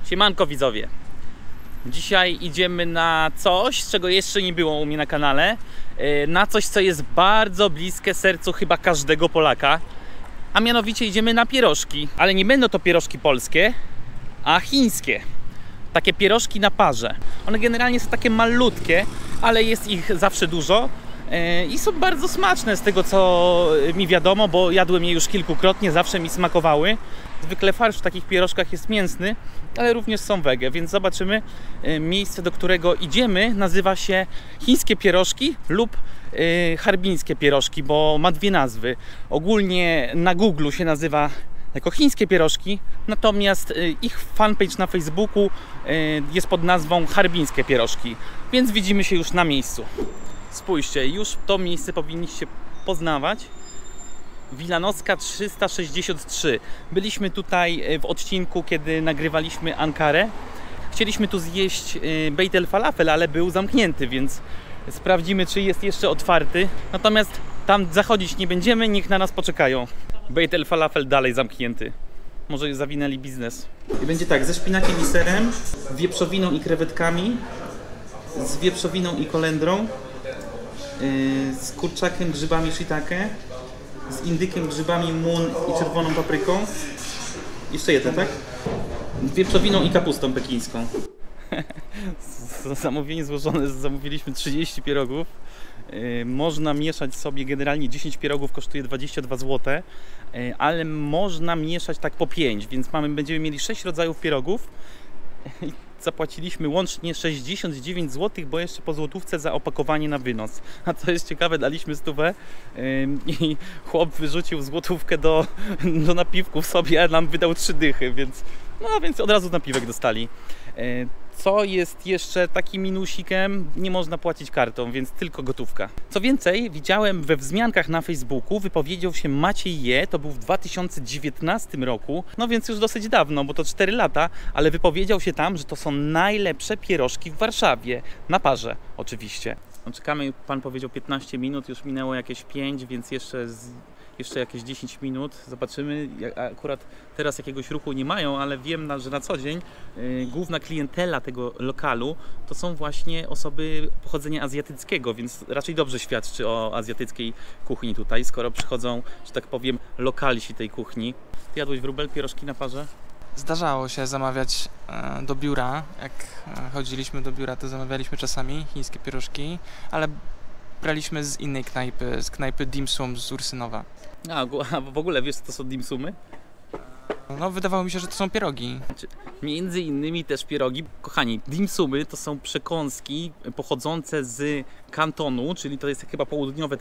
Siemanko widzowie. Dzisiaj idziemy na coś, czego jeszcze nie było u mnie na kanale. Na coś, co jest bardzo bliskie sercu chyba każdego Polaka. A mianowicie idziemy na pierożki. Ale nie będą to pierożki polskie, a chińskie. Takie pierożki na parze. One generalnie są takie malutkie, ale jest ich zawsze dużo. I są bardzo smaczne z tego, co mi wiadomo, bo jadłem je już kilkukrotnie, zawsze mi smakowały. Zwykle farsz w takich pierożkach jest mięsny, ale również są wege, więc zobaczymy. Miejsce, do którego idziemy, nazywa się Chińskie Pierożki lub Harbińskie Pierożki, bo ma dwie nazwy. Ogólnie na Google się nazywa jako Chińskie Pierożki, natomiast ich fanpage na Facebooku jest pod nazwą Harbińskie Pierożki, więc widzimy się już na miejscu. Spójrzcie, już to miejsce powinniście poznawać. Wilanowska 363. Byliśmy tutaj w odcinku, kiedy nagrywaliśmy Ankarę. Chcieliśmy tu zjeść Beit el Falafel, ale był zamknięty, więc sprawdzimy, czy jest jeszcze otwarty. Natomiast tam zachodzić nie będziemy, niech na nas poczekają. Beit el Falafel dalej zamknięty. Może zawinęli biznes. I będzie tak, ze szpinakiem i serem, wieprzowiną i krewetkami, z wieprzowiną i kolendrą, z kurczakiem, grzybami shiitake, z indykiem, grzybami mun i czerwoną papryką. Jeszcze jeden, tak? Z wieprzowiną i kapustą pekińską. Zamówienie złożone, zamówiliśmy 30 pierogów. Można mieszać sobie, generalnie 10 pierogów kosztuje 22 zł, ale można mieszać tak po 5, więc będziemy mieli 6 rodzajów pierogów. Zapłaciliśmy łącznie 69 zł, bo jeszcze po złotówce za opakowanie na wynos. A co jest ciekawe, daliśmy 100 i chłop wyrzucił złotówkę do napiwków sobie, a nam wydał 3 dychy, więc od razu napiwek dostali. Co jest jeszcze takim minusikiem? Nie można płacić kartą, więc tylko gotówka. Co więcej, widziałem we wzmiankach na Facebooku, wypowiedział się Maciej Je, to był w 2019 roku, no więc już dosyć dawno, bo to 4 lata, ale wypowiedział się tam, że to są najlepsze pierożki w Warszawie, na parze oczywiście. No, czekamy, pan powiedział 15 minut, już minęło jakieś 5, więc jeszcze jakieś 10 minut. Zobaczymy. Akurat teraz jakiegoś ruchu nie mają, ale wiem, że na co dzień główna klientela tego lokalu to są właśnie osoby pochodzenia azjatyckiego, więc raczej dobrze świadczy o azjatyckiej kuchni tutaj, skoro przychodzą, że tak powiem, lokalsi tej kuchni. Ty jadłeś wróbel, pierożki na parze? Zdarzało się zamawiać do biura. Jak chodziliśmy do biura, to zamawialiśmy czasami chińskie pierożki, ale braliśmy z innej knajpy, z knajpy Dim Sum z Ursynowa. A w ogóle wiesz, co to są dim sumy? No, wydawało mi się, że to są pierogi. Między innymi też pierogi. Kochani, dim sumy to są przekąski pochodzące z Kantonu, czyli to jest chyba południowe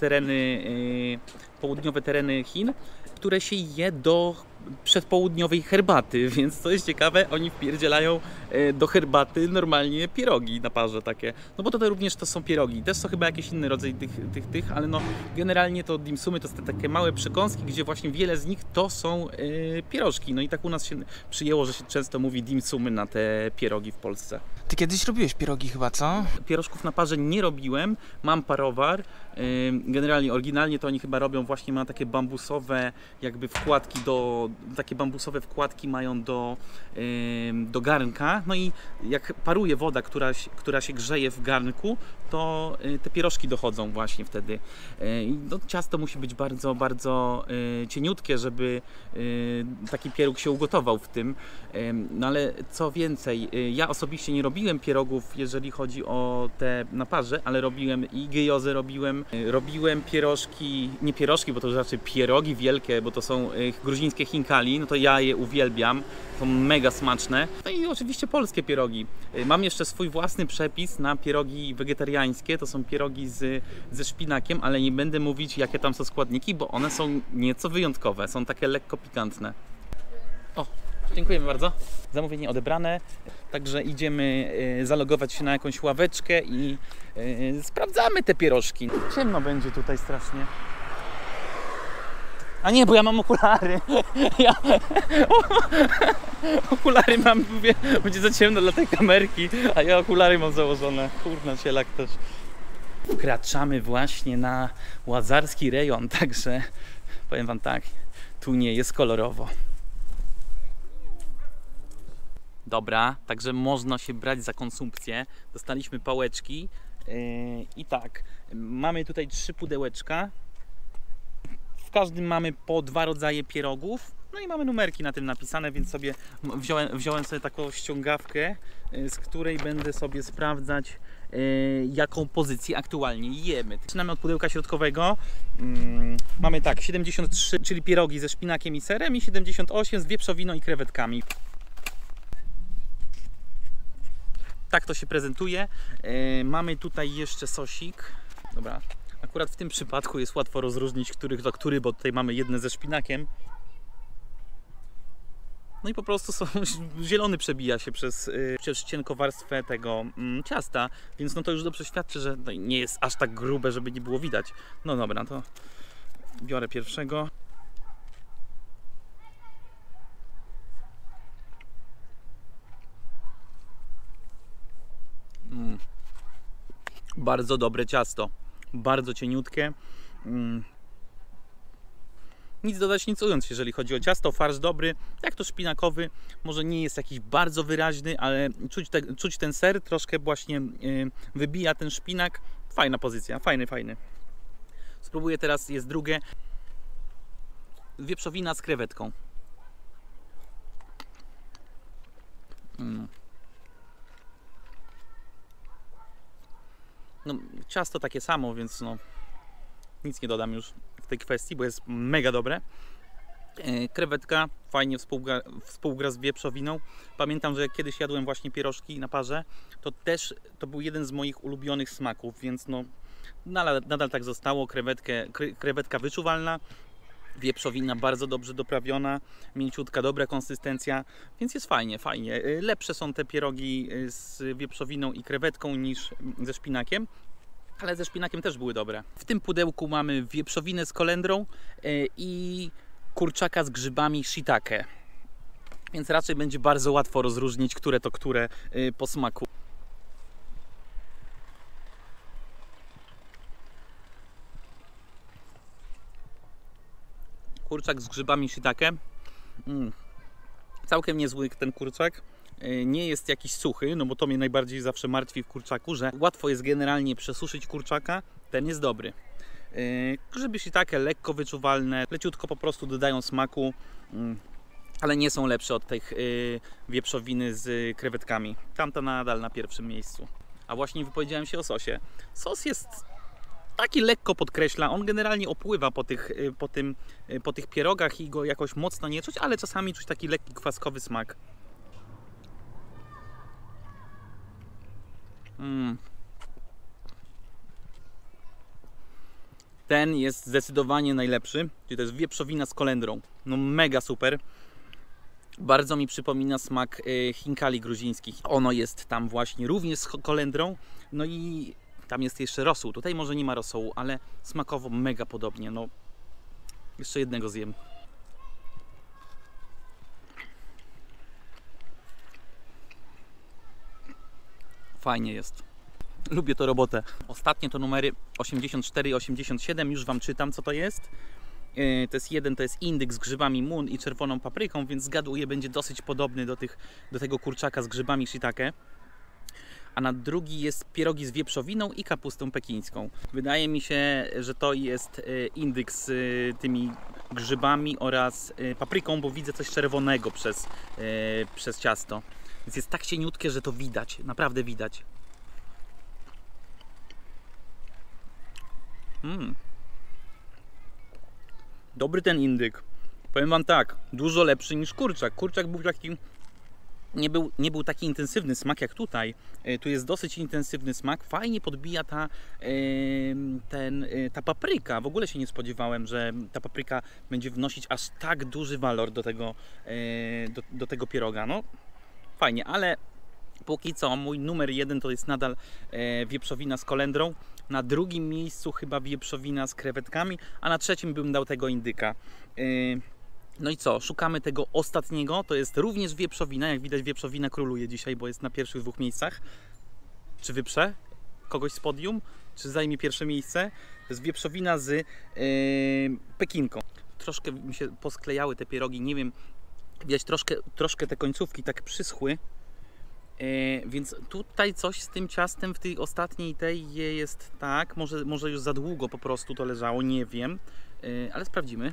tereny Chin, które się je do przedpołudniowej herbaty, więc to jest ciekawe, oni wpierdzielają do herbaty normalnie pierogi na parze takie. No bo to również to są pierogi, też są chyba jakiś inny rodzaj tych, ale no generalnie to dim sumy to są takie małe przekąski, gdzie właśnie wiele z nich to są pierożki. No i tak u nas się przyjęło, że się często mówi dim sumy na te pierogi w Polsce. Ty kiedyś robiłeś pierogi chyba, co? Pierożków na parze nie robiłem, mam parowar. Generalnie, oryginalnie to oni chyba robią właśnie, ma takie bambusowe jakby wkładki takie bambusowe wkładki mają do garnka, no i jak paruje woda, która się grzeje w garnku, to te pierożki dochodzą właśnie wtedy. No, ciasto musi być bardzo, bardzo cieniutkie, żeby taki pieróg się ugotował w tym. No ale co więcej, ja osobiście nie robiłem pierogów, jeżeli chodzi o te na parze, ale robiłem i gyjozę robiłem pierożki, nie pierożki, bo to już raczej pierogi wielkie, bo to są gruzińskie chinkali, no to ja je uwielbiam, są mega smaczne. No i oczywiście polskie pierogi. Mam jeszcze swój własny przepis na pierogi wegetariańskie, to są pierogi ze szpinakiem, ale nie będę mówić, jakie tam są składniki, bo one są nieco wyjątkowe, są takie lekko pikantne. O, dziękujemy bardzo. Zamówienie odebrane, także idziemy zalogować się na jakąś ławeczkę i sprawdzamy te pierożki. Ciemno będzie tutaj strasznie. A nie, bo ja mam okulary. Okulary mam, mówię, będzie za ciemno dla tej kamerki, a ja okulary mam założone. Kurna, cielak też. Wkraczamy właśnie na łazarski rejon, także powiem wam tak, tu nie jest kolorowo. Dobra, także można się brać za konsumpcję. Dostaliśmy pałeczki i tak, mamy tutaj 3 pudełeczka. W każdym mamy po 2 rodzaje pierogów. No i mamy numerki na tym napisane, więc sobie wziąłem sobie taką ściągawkę, z której będę sobie sprawdzać, jaką pozycję aktualnie jemy. Zaczynamy od pudełka środkowego. Mamy tak, 73, czyli pierogi ze szpinakiem i serem, i 78 z wieprzowiną i krewetkami. Tak to się prezentuje. Mamy tutaj jeszcze sosik. Dobra, akurat w tym przypadku jest łatwo rozróżnić, który to który, bo tutaj mamy jedne ze szpinakiem. No i po prostu zielony przebija się przez cienką warstwę tego ciasta, więc no to już dobrze świadczy, że nie jest aż tak grube, żeby nie było widać. No dobra, to biorę pierwszego. Bardzo dobre ciasto, bardzo cieniutkie. Nic dodać, nic ująć, jeżeli chodzi o ciasto. Farsz dobry, jak to szpinakowy, może nie jest jakiś bardzo wyraźny, ale czuć ten ser, troszkę właśnie wybija ten szpinak. Fajna pozycja, fajny. Spróbuję teraz, jest drugie. Wieprzowina z krewetką. No, ciasto takie samo, więc no, nic nie dodam już w tej kwestii, bo jest mega dobre. Krewetka fajnie współgra z wieprzowiną. Pamiętam, że jak kiedyś jadłem właśnie pierożki na parze, to też to był jeden z moich ulubionych smaków, więc no nadal tak zostało. Krewetka wyczuwalna, wieprzowina bardzo dobrze doprawiona, mięciutka, dobra konsystencja, więc jest fajnie. Lepsze są te pierogi z wieprzowiną i krewetką niż ze szpinakiem, ale ze szpinakiem też były dobre. W tym pudełku mamy wieprzowinę z kolendrą i kurczaka z grzybami shiitake, więc raczej będzie bardzo łatwo rozróżnić, które to które po smaku. Kurczak z grzybami shiitake. Całkiem niezły ten kurczak. Nie jest jakiś suchy, no bo to mnie najbardziej zawsze martwi w kurczaku, że łatwo jest generalnie przesuszyć kurczaka. Ten jest dobry. Grzyby shiitake lekko wyczuwalne, leciutko po prostu dodają smaku, ale nie są lepsze od tych wieprzowiny z krewetkami. Tamta nadal na pierwszym miejscu. A właśnie wypowiedziałem się o sosie. Sos jest taki lekko podkreśla, on generalnie opływa po tych pierogach i go jakoś mocno nie czuć, ale czasami czuć taki lekki kwaskowy smak. Ten jest zdecydowanie najlepszy, czyli to jest wieprzowina z kolendrą. No mega super. Bardzo mi przypomina smak chinkali gruzińskich. Ono jest tam właśnie również z kolendrą. No i tam jest jeszcze rosół. Tutaj może nie ma rosołu, ale smakowo mega podobnie. No, jeszcze jednego zjem. Fajnie jest. Lubię tę robotę. Ostatnie to numery 84 i 87. Już Wam czytam, co to jest. To jest jeden, to jest indyk z grzybami mun i czerwoną papryką, więc zgaduję, będzie dosyć podobny do tego kurczaka z grzybami shiitake. A na drugi jest pierogi z wieprzowiną i kapustą pekińską. Wydaje mi się, że to jest indyk z tymi grzybami oraz papryką, bo widzę coś czerwonego przez ciasto. Więc jest tak cieniutkie, że to widać, naprawdę widać. Dobry ten indyk. Powiem Wam tak, dużo lepszy niż kurczak. Kurczak był taki... Nie był taki intensywny smak jak tutaj. Tu jest dosyć intensywny smak. Fajnie podbija ta papryka. W ogóle się nie spodziewałem, że ta papryka będzie wnosić aż tak duży walor do tego pieroga. No, fajnie, ale póki co mój numer 1 to jest nadal wieprzowina z kolendrą. Na drugim miejscu chyba wieprzowina z krewetkami, a na trzecim bym dał tego indyka. No i co? Szukamy tego ostatniego. To jest również wieprzowina. Jak widać, wieprzowina króluje dzisiaj, bo jest na pierwszych 2 miejscach. Czy wyprze kogoś z podium? Czy zajmie pierwsze miejsce? To jest wieprzowina z pekinką. Troszkę mi się posklejały te pierogi. Nie wiem, widać troszkę te końcówki tak przyschły. Więc tutaj coś z tym ciastem w tej ostatniej tej jest tak, może już za długo po prostu to leżało, nie wiem, ale sprawdzimy.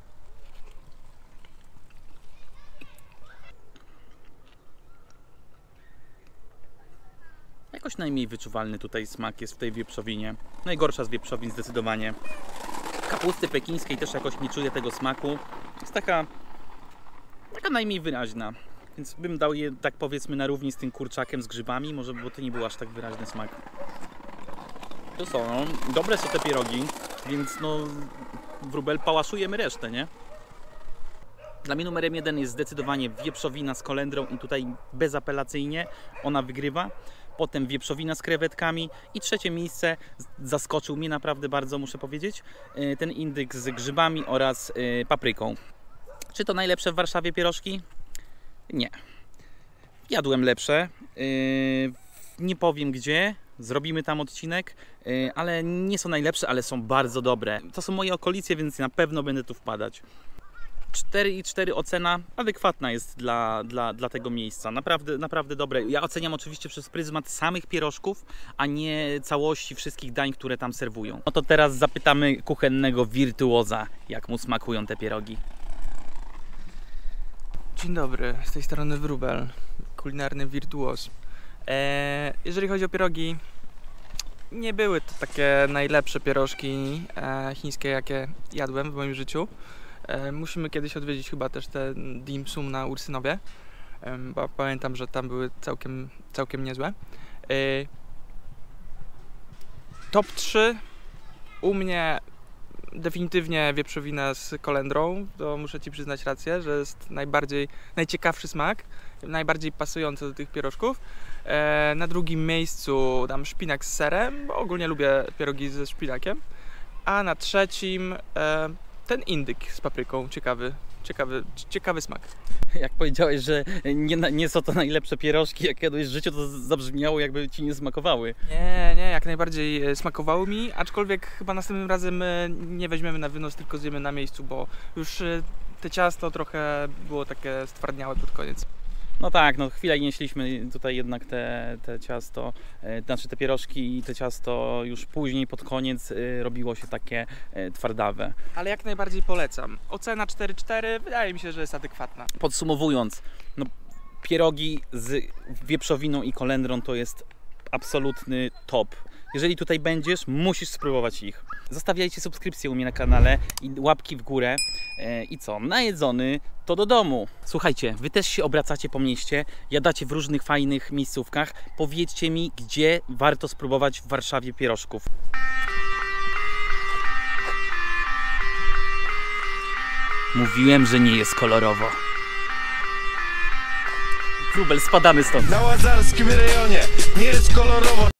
Jakoś najmniej wyczuwalny tutaj smak jest w tej wieprzowinie. Najgorsza z wieprzowin zdecydowanie. Kapusty pekińskiej też jakoś nie czuję tego smaku. Jest taka najmniej wyraźna. Więc bym dał je, tak powiedzmy, na równi z tym kurczakiem z grzybami, może bo to nie był aż tak wyraźny smak. To są, no, dobre są te pierogi, więc no wróbel pałaszujemy resztę, nie? Dla mnie numerem 1 jest zdecydowanie wieprzowina z kolendrą i tutaj bezapelacyjnie ona wygrywa. Potem wieprzowina z krewetkami i trzecie miejsce, zaskoczył mnie naprawdę bardzo, muszę powiedzieć, ten indyk z grzybami oraz papryką. Czy to najlepsze w Warszawie pierożki? Nie. Jadłem lepsze. Nie powiem gdzie. Zrobimy tam odcinek, ale nie są najlepsze, ale są bardzo dobre. To są moje okolice, więc na pewno będę tu wpadać. 4,4 ocena adekwatna jest dla tego miejsca. Naprawdę dobre. Ja oceniam oczywiście przez pryzmat samych pierożków, a nie całości wszystkich dań, które tam serwują. No to teraz zapytamy kuchennego wirtuoza, jak mu smakują te pierogi. Dzień dobry, z tej strony Wróbel, kulinarny wirtuoz. Jeżeli chodzi o pierogi, nie były to takie najlepsze pierożki chińskie, jakie jadłem w moim życiu. Musimy kiedyś odwiedzić chyba też te dim sum na Ursynowie, bo pamiętam, że tam były całkiem niezłe. Top 3 u mnie definitywnie wieprzowina z kolendrą, to muszę Ci przyznać rację, że jest najciekawszy smak, najbardziej pasujący do tych pierożków. Na drugim miejscu dam szpinak z serem, bo ogólnie lubię pierogi ze szpinakiem. A na trzecim ten indyk z papryką, ciekawy smak. Jak powiedziałeś, że nie są to najlepsze pierożki, jak jadłeś w życiu, to zabrzmiało, jakby Ci nie smakowały. Nie, jak najbardziej smakowały mi, aczkolwiek chyba następnym razem nie weźmiemy na wynos, tylko zjemy na miejscu, bo już te ciasto trochę było takie stwardniałe pod koniec. No tak, no chwilę nieśliśmy tutaj jednak te ciasto, znaczy te pierożki i te ciasto już później pod koniec robiło się takie twardawe. Ale jak najbardziej polecam. Ocena 4,4 wydaje mi się, że jest adekwatna. Podsumowując, no, pierogi z wieprzowiną i kolendrą to jest absolutny top. Jeżeli tutaj będziesz, musisz spróbować ich. Zostawiajcie subskrypcję u mnie na kanale i łapki w górę. I co? Najedzony to do domu. Słuchajcie, wy też się obracacie po mieście, jadacie w różnych fajnych miejscówkach. Powiedzcie mi, gdzie warto spróbować w Warszawie pierożków. Mówiłem, że nie jest kolorowo. Wróbel, spadamy stąd. Na łazarskim rejonie nie jest kolorowo.